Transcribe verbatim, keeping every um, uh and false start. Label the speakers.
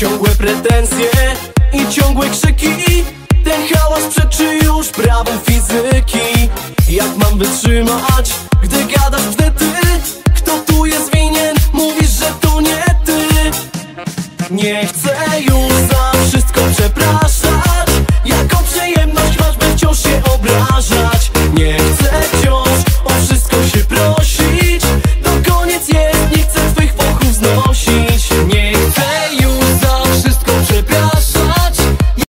Speaker 1: ciągłe pretensje i ciągłe krzyki. Ten hałas przeczy już prawom fizyki. Jak mam wytrzymać